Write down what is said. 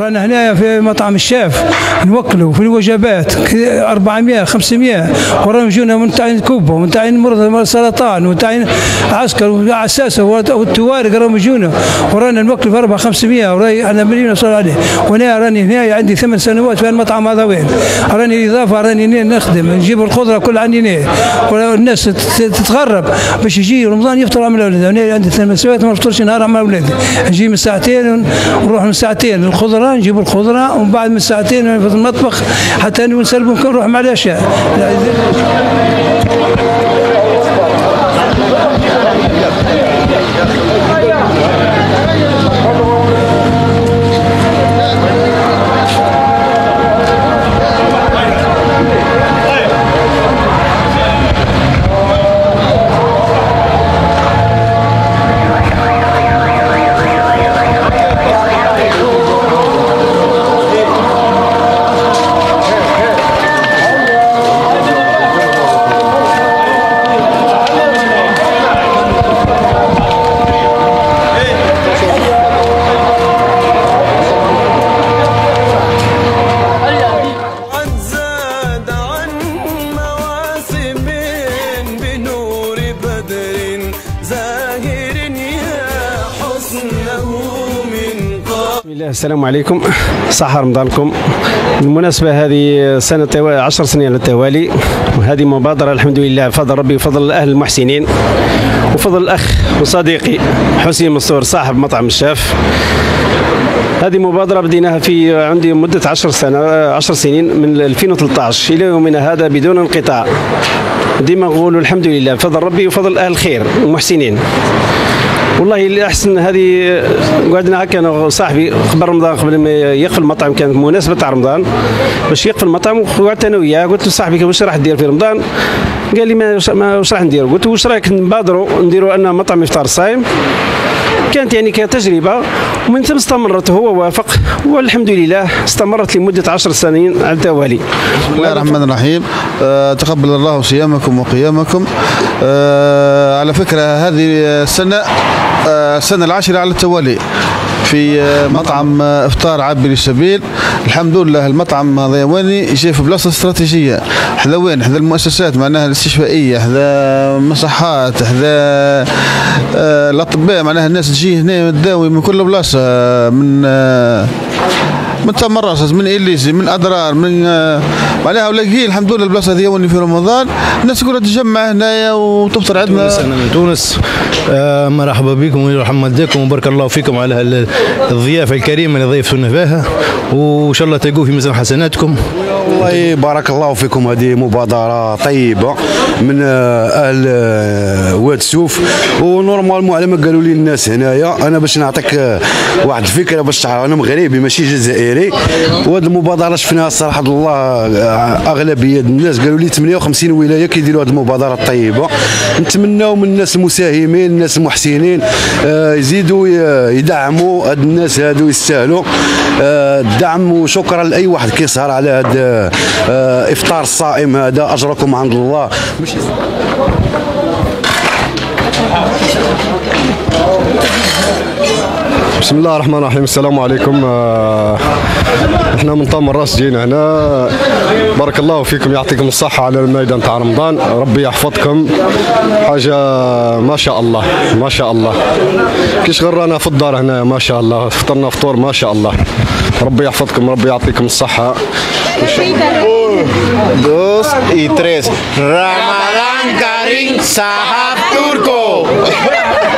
ورانا هنا في مطعم الشاف نوكلوا في الوجبات 400 500، ورانا يجونا من تاع كوبا ومن تاع مرضى السرطان وتاع عسكر وعساسه والتوارق راهم يجونا، ورانا نوكلوا في 400 500 وراي انا مليون وصل عليه. وانا راني هنا عندي 8 سنوات في المطعم هذا وين، راني اضافه راني نخدم نجيب الخضره كل عندي هنا، والناس تتغرب باش يجي رمضان يفطروا مع الاولاد. انا عندي 8 سنوات ما نفطرش نهار مع اولادي، نجي من ساعتين ونروح من ساعتين الخضره نجيب الخضره، ومن بعد من ساعتين في المطبخ حتى نسلبوا نروح مع العشاء. السلام عليكم، صحة رمضانكم. بالمناسبة هذه سنة 10 سنين على التوالي، وهذه مبادرة الحمد لله بفضل ربي وفضل أهل المحسنين وفضل الأخ وصديقي حسين منصور صاحب مطعم الشاف. هذه مبادرة بديناها في عندي مدة 10 سنين من 2013 إلى يومنا هذا بدون انقطاع. ديما نقولوا الحمد لله بفضل ربي وفضل أهل الخير والمحسنين. والله الأحسن هذه قعدنا هكا انا وصاحبي قبل رمضان، قبل ما يقفل المطعم كانت مناسبة تاع رمضان باش يقفل المطعم، وقعدت انا وياه قلت له صاحبي واش راح دير في رمضان؟ قال لي ما واش راح ندير؟ قلت له واش رايك نبادروا نديروا ان مطعم افطار صايم؟ كانت يعني كتجربه، ومن ثم استمرت هو وافق، والحمد لله استمرت لمده 10 سنين على التوالي. بسم الله الرحمن الرحيم. تقبل الله صيامكم وقيامكم. على فكره هذه السنه العاشره على التوالي في مطعم افطار عابر السبيل. الحمد لله المطعم ضيواني يجي في بلاصه استراتيجيه، حذا وين؟ حذا المؤسسات معناها الاستشفائيه، حذا المصحات، حذا الاطباء، معناها الناس تجي هنا تداوي من كل بلاصه، من تمرص، من إليزي، من أضرار، من معناها ولاقيين الحمد لله البلاصة هذه في رمضان الناس كلها تتجمع هنايا وتفطر عندنا. أنا من تونس. مرحبا بكم ويرحم والديكم وبارك الله فيكم على الضيافة الكريمة اللي ضيفتونا فيها، وإن شاء الله تلقوا في ميزان حسناتكم. والله بارك الله فيكم. هذه مبادرة طيبة من أهل واد سوف، ونورمالمون على ما قالوا لي الناس هنايا. أنا باش نعطيك واحد الفكرة باش تعرف، أنا مغربي ماشي جزائري، وهذه المبادرة شفناها الصراحة الله أغلبية الناس قالوا لي 58 ولاية كيديروا هذه المبادرة الطيبة. نتمناو من الناس المساهمين الناس المحسنين يزيدوا يدعموا هاد الناس هادو، يستاهلوا الدعم. وشكرا لأي واحد كيسهر على هذا إفطار الصائم هذا، أجركم عند الله. بسم الله الرحمن الرحيم. السلام عليكم. احنا من طام الراس جينا هنا. بارك الله فيكم، يعطيكم الصحة على الميدان تاع رمضان، ربي يحفظكم. حاجة ما شاء الله ما شاء الله، كيش غرانا في الدار هنا ما شاء الله، فطرنا فطور ما شاء الله. ربي يحفظكم، ربي يعطيكم الصحة. Dos y tres. Ramadán Karim Sahab Turco.